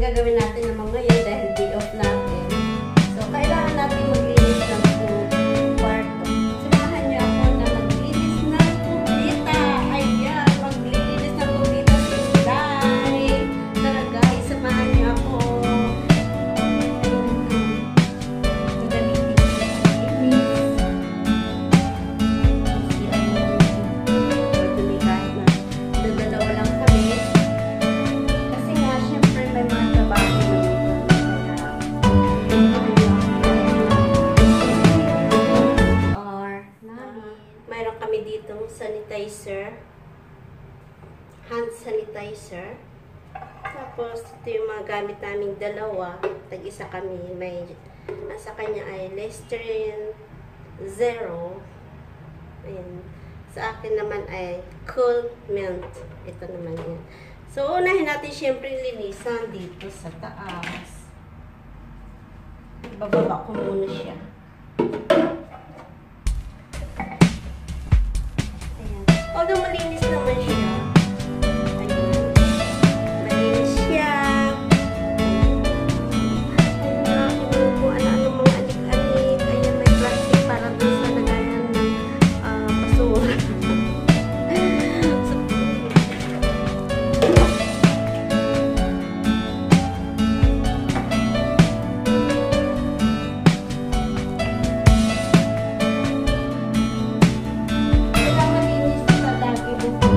gagawin natin naman ngayon dahil day off natin. So, kailangan natin maglinis ng kwarto. Samahan niyo ako na maglinis ng kumbita. Ayan, maglinis ng kumbita sa July. Tara guys, samahan niyo ako. Mayroon kami ditong sanitizer, hand sanitizer. Tapos, ito yung mga gamit naming dalawa. Tag-isa kami. Nasa kanya ay Listerine Zero. Ayan. Sa akin naman ay Cool Mint. Ito naman yan. So, unahin natin syempre linisan dito sa taas. Bababa ko muna siya. Although malinis naman siya. Ayan. Malinis siya. Ayan. Kung ano-ano mga anik-anik. Ayan, may plastic para doon sa lagayan ng basura. Kailangan malinis sa dati buko.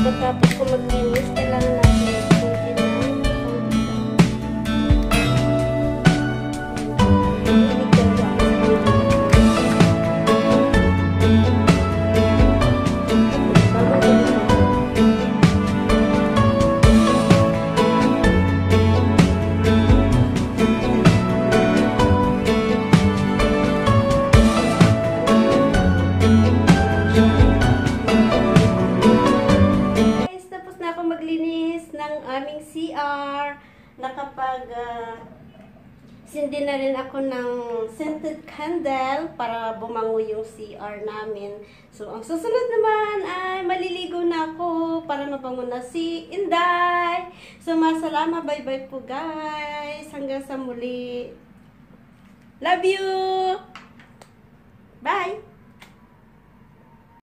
Pagkatapos ko maglinis, kailangan natin konti na konti lang. Maglinis ng aming CR. Sindi na rin ako ng scented candle para bumango yung CR namin. So, ang susunod naman ay maliligo na ako para mabango na si Inday. So, masalama. Bye-bye po, guys. Hanggang sa muli. Love you! Bye!